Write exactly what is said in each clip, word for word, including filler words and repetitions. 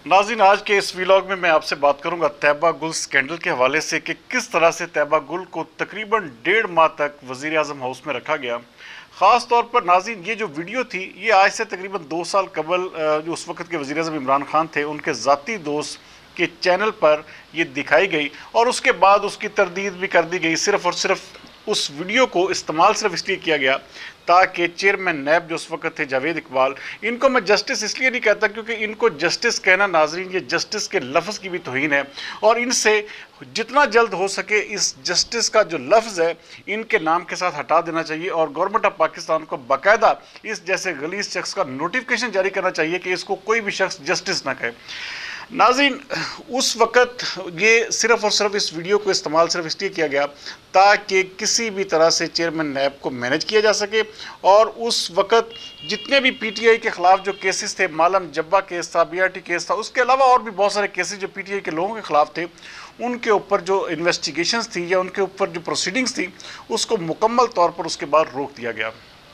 नाज़रीन, आज के इस व्लॉग में मैं आपसे बात करूंगा तैयबा गुल स्कैंडल के हवाले से कि किस तरह से तैयबा गुल को तकरीबन डेढ़ माह तक वज़ीर आज़म हाउस में रखा गया। ख़ास तौर पर नाज़रीन, ये जो वीडियो थी ये आज से तकरीबन दो साल कबल जो उस वक्त के वज़ीर आज़म इमरान खान थे उनके ज़ाती दोस्त के चैनल पर ये दिखाई गई और उसके बाद उसकी तरदीद भी कर दी गई। सिर्फ़ और सिर्फ उस वीडियो को इस्तेमाल सिर्फ इसलिए किया गया ताकि चेयरमैन नैब जो उस वक्त थे जावेद इकबाल, इनको मैं जस्टिस इसलिए नहीं कहता क्योंकि इनको जस्टिस कहना नाजरीन ये जस्टिस के लफ्ज़ की भी तौहीन है और इनसे जितना जल्द हो सके इस जस्टिस का जो लफ्ज़ है इनके नाम के साथ हटा देना चाहिए और गवर्नमेंट ऑफ पाकिस्तान को बाकायदा इस जैसे गलीज शख्स का नोटिफिकेशन जारी करना चाहिए कि इसको कोई भी शख्स जस्टिस ना कहे। नाज़रीन, उस वक़्त ये सिर्फ़ और सिर्फ इस वीडियो को इस्तेमाल सिर्फ इसलिए किया गया ताकि किसी भी तरह से चेयरमैन नैब को मैनेज किया जा सके और उस वक़्त जितने भी पीटीआई के ख़िलाफ़ जो केसेस थे, मालम जब्बा केस था, बीआरटी केस था, उसके अलावा और भी बहुत सारे केसेस जो पीटीआई के लोगों के ख़िलाफ़ थे, उनके ऊपर जो इन्वेस्टिगेशंस थी या उनके ऊपर जो प्रोसीडिंग्स थी उसको मुकम्मल तौर पर उसके बाद रोक दिया गया।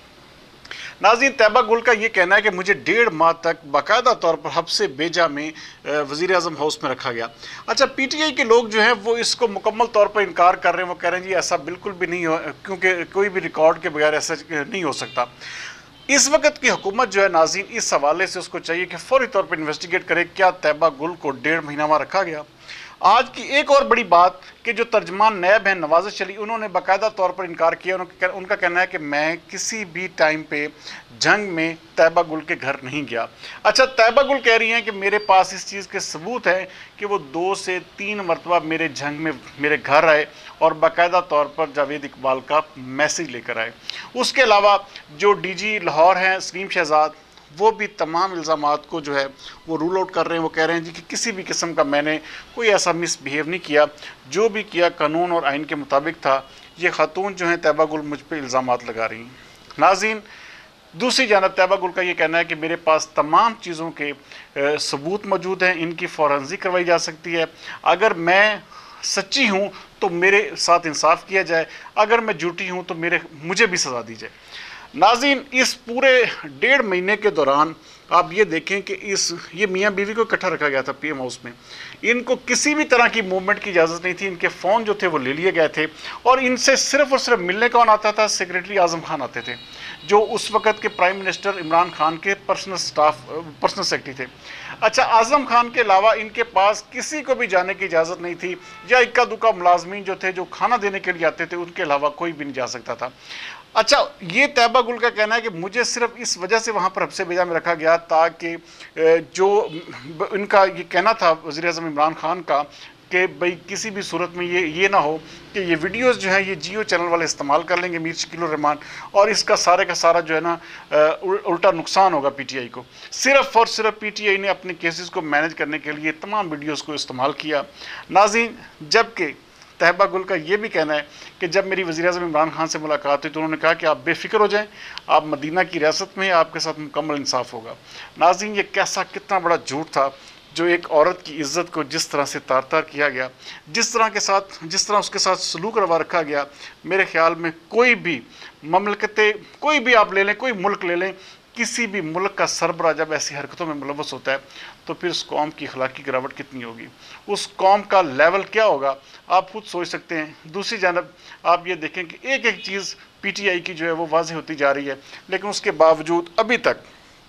नाज़रीन, तैयबा गुल का ये कहना है कि मुझे डेढ़ माह तक बाकायदा तौर पर हब्से बेजा में वज़ीर आज़म हाउस में रखा गया। अच्छा, पीटीआई के लोग जो हैं वो इसको मुकम्मल तौर पर इनकार कर रहे हैं। वो कह रहे हैं जी ऐसा बिल्कुल भी नहीं हो, क्योंकि कोई भी रिकॉर्ड के बगैर ऐसा नहीं हो सकता। इस वक्त की हुकूमत जो है नाज़रीन, इस हवाले से उसको चाहिए कि फौरी तौर पर इन्वेस्टिगेट करे क्या तैयबा गुल को डेढ़ महीना वहाँ रखा गया। आज की एक और बड़ी बात कि जो तर्जमान नैब हैं नवाज़ शरीफ, उन्होंने बाकायदा तौर पर इनकार किया। उनका कहना है कि मैं किसी भी टाइम पे जंग में तैयबा गुल के घर नहीं गया। अच्छा, तैयबा गुल कह रही हैं कि मेरे पास इस चीज़ के सबूत हैं कि वो दो से तीन मरतबा मेरे जंग में मेरे घर आए और बाकायदा तौर पर जावेद इकबाल का मैसेज लेकर आए। उसके अलावा जो डी जी लाहौर हैं सलीम शहजाद, वो भी तमाम इल्ज़ामात को जो है वो रूल आउट कर रहे हैं। वो कह रहे हैं जी कि किसी भी किस्म का मैंने कोई ऐसा मिसबिहेव नहीं किया, जो भी किया कानून और आइन के मुताबिक था। ये खातून जो हैं तैयबा गुल मुझ पर इल्ज़ामात लगा रही हैं। नाज़रीन, दूसरी जानब तैयबा गुल का ये कहना है कि मेरे पास तमाम चीज़ों के सबूत मौजूद हैं, इनकी फॉरेंसिक करवाई जा सकती है। अगर मैं सच्ची हूँ तो मेरे साथ इंसाफ किया जाए, अगर मैं झूठी हूँ तो मेरे मुझे भी सज़ा दी जाए। नाज़रीन, इस पूरे डेढ़ महीने के दौरान आप ये देखें कि इस ये मियाँ बीवी को इकट्ठा रखा गया था पीएम हाउस में। इनको किसी भी तरह की मूवमेंट की इजाज़त नहीं थी। इनके फ़ोन जो थे वो ले लिए गए थे और इनसे सिर्फ़ और सिर्फ मिलने कौन आता था? सेक्रेटरी आज़म खान आते थे, जो उस वक़्त के प्राइम मिनिस्टर इमरान खान के पर्सनल स्टाफ पर्सनल सेक्रेटरी थे। अच्छा, आज़म खान के अलावा इनके पास किसी को भी जाने की इजाज़त नहीं थी, या इक्का दुक्का मुलाजमीन जो थे जो खाना देने के लिए आते थे, उनके अलावा कोई भी नहीं जा सकता था। अच्छा, ये तैयबा गुल का कहना है कि मुझे सिर्फ इस वजह से वहाँ पर हब्से बेजा में रखा गया ताकि जो इनका ये कहना था वज़ीर आज़म इमरान खान का कि भाई किसी भी सूरत में ये ये ना हो कि ये वीडियोस जो हैं ये जियो चैनल वाले इस्तेमाल कर लेंगे, मीर शकील उर रहमान, और इसका सारे का सारा जो है ना उल्टा नुकसान होगा पीटीआई को। सिर्फ और सिर्फ पीटीआई ने अपने केसेस को मैनेज करने के लिए तमाम वीडियोस को इस्तेमाल किया। नाज़रीन, जबकि तैयबा गुल का ये भी कहना है कि जब मेरी वज़ीर आज़म इमरान खान से मुलाकात हुई तो उन्होंने कहा कि आप बेफिक्र हो जाएं, आप मदीना की रियासत में, आपके साथ मुकम्मल इंसाफ होगा। नाज़रीन, ये कैसा कितना बड़ा झूठ था जो एक औरत की इज़्ज़त को जिस तरह से तार तार किया गया, जिस तरह के साथ जिस तरह उसके साथ सलूक रवा रखा गया। मेरे ख़्याल में कोई भी ममलकतें, कोई भी आप ले लें, कोई मुल्क ले लें, किसी भी मुल्क का सरबरा जब ऐसी हरकतों में मुलव्वस होता है तो फिर उस कौम की अखलाकी गिरावट कितनी होगी, उस कौम का लेवल क्या होगा, आप खुद सोच सकते हैं। दूसरी जानब आप ये देखें कि एक एक चीज़ पीटीआई की जो है वो वाज़ेह होती जा रही है, लेकिन उसके बावजूद अभी तक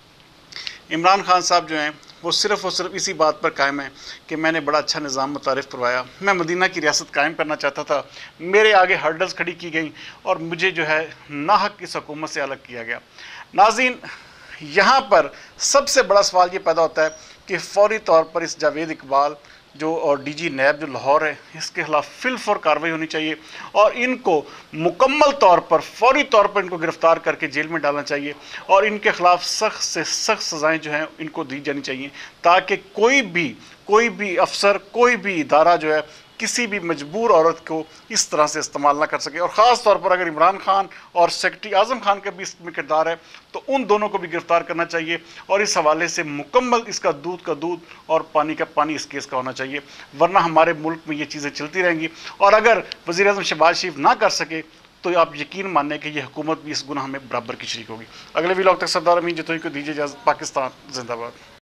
इमरान खान साहब जो हैं वो सिर्फ़ और सिर्फ इसी बात पर कायम है कि मैंने बड़ा अच्छा निज़ाम मुतारिफ़ करवाया, मैं मदीना की रियासत कायम करना चाहता था, मेरे आगे हर्डल्स खड़ी की गई और मुझे जो है नाहक इस हुकूमत से अलग किया गया। नाज़रीन, यहाँ पर सबसे बड़ा सवाल ये पैदा होता है कि फौरी तौर पर इस जावेद इकबाल जो और डीजी नैब जो लाहौर है, इसके खिलाफ फिल फौर कार्रवाई होनी चाहिए और इनको मुकम्मल तौर पर फौरी तौर पर इनको गिरफ़्तार करके जेल में डालना चाहिए और इनके ख़िलाफ़ सख्त से सख्त सज़ाएँ जो हैं इनको दी जानी चाहिए, ताकि कोई भी कोई भी अफसर, कोई भी इदारा जो है किसी भी मजबूर औरत को इस तरह से इस्तेमाल ना कर सके। और ख़ास तौर पर अगर इमरान खान और सेक्रेटरी आज़म खान का भी इसमें किरदार है तो उन दोनों को भी गिरफ़्तार करना चाहिए और इस हवाले से मुकम्मल इसका दूध का दूध और पानी का पानी इस केस का होना चाहिए, वरना हमारे मुल्क में ये चीज़ें चलती रहेंगी। और अगर वज़ीर आज़म शहबाज शरीफ ना कर सके तो आप यकीन मानने कि ये हुकूमत भी इस गुनाह में बराबर की शरीक होगी। अगले व्लॉग तक सरदार अमीन जतोई को दीजिए इजाज़त। पाकिस्तान जिंदाबाद।